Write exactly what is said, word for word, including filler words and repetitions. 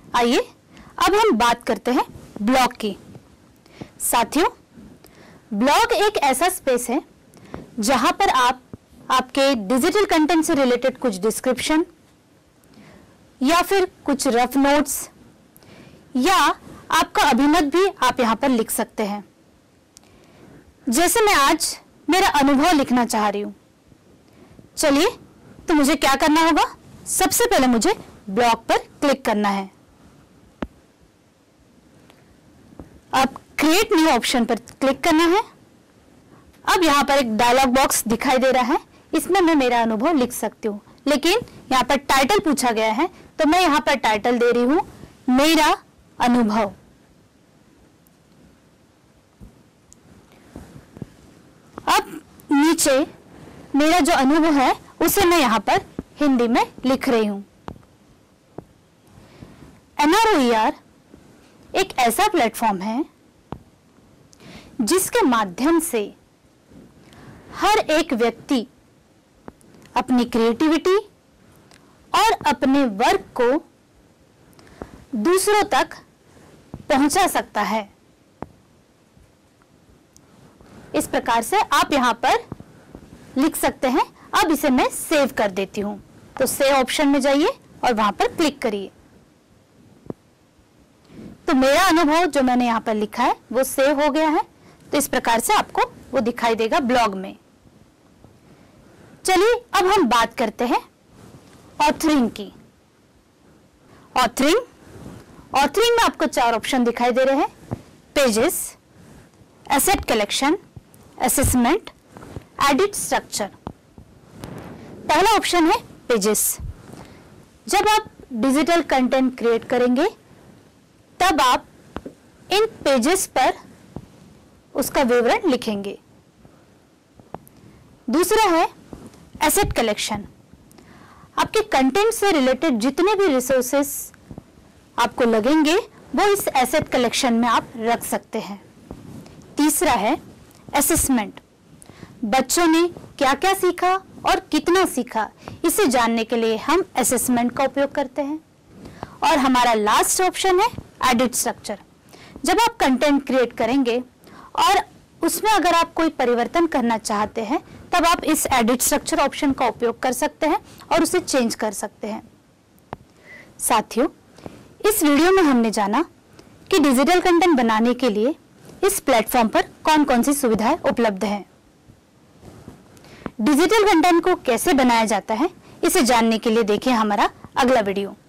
आइए अब हम बात करते हैं ब्लॉग की। साथियों, ब्लॉग एक ऐसा स्पेस है जहां पर आप आपके डिजिटल कंटेंट से रिलेटेड कुछ डिस्क्रिप्शन या फिर कुछ रफ नोट्स या आपका अभिमत भी आप यहां पर लिख सकते हैं। जैसे मैं आज मेरा अनुभव लिखना चाह रही हूं। चलिए, तो मुझे क्या करना होगा? सबसे पहले मुझे ब्लॉग पर क्लिक करना है। अब क्रिएट न्यू ऑप्शन पर क्लिक करना है। अब यहां पर एक डायलॉग बॉक्स दिखाई दे रहा है, इसमें मैं मेरा अनुभव लिख सकती हूँ, लेकिन यहां पर टाइटल पूछा गया है तो मैं यहां पर टाइटल दे रही हूं मेरा अनुभव। अब नीचे मेरा जो अनुभव है उसे मैं यहां पर हिंदी में लिख रही हूं। N R O E R एक ऐसा प्लेटफॉर्म है जिसके माध्यम से हर एक व्यक्ति अपनी क्रिएटिविटी और अपने वर्क को दूसरों तक पहुंचा सकता है। इस प्रकार से आप यहां पर लिख सकते हैं। अब इसे मैं सेव कर देती हूं, तो सेव ऑप्शन में जाइए और वहां पर क्लिक करिए। तो मेरा अनुभव जो मैंने यहां पर लिखा है वो सेव हो गया है। तो इस प्रकार से आपको वो दिखाई देगा ब्लॉग में। चलिए अब हम बात करते हैं ऑथरिंग की। ऑथरिंग ऑथरिंग में आपको चार ऑप्शन दिखाई दे रहे हैं: pages, asset collection, assessment, edit structure. पहला ऑप्शन है पेजेस। जब आप डिजिटल कंटेंट क्रिएट करेंगे तब आप इन पेजेस पर उसका विवरण लिखेंगे। दूसरा है एसेट कलेक्शन। आपके कंटेंट से रिलेटेड जितने भी रिसोर्सेस आपको लगेंगे वो इस एसेट कलेक्शन में आप रख सकते हैं। तीसरा है असेसमेंट। बच्चों ने क्या क्या सीखा और कितना सीखा, इसे जानने के लिए हम असेसमेंट का उपयोग करते हैं। और हमारा लास्ट ऑप्शन है एडिट स्ट्रक्चर। जब आप कंटेंट क्रिएट करेंगे और उसमें अगर आप कोई परिवर्तन करना चाहते हैं तब आप इस एडिट स्ट्रक्चर ऑप्शन का उपयोग कर सकते हैं और उसे चेंज कर सकते हैं। साथियों, इस वीडियो में हमने जाना कि डिजिटल कंटेंट बनाने के लिए इस प्लेटफॉर्म पर कौन कौन सी सुविधाएं उपलब्ध हैं। डिजिटल कंटेंट को कैसे बनाया जाता है, इसे जानने के लिए देखिए हमारा अगला वीडियो।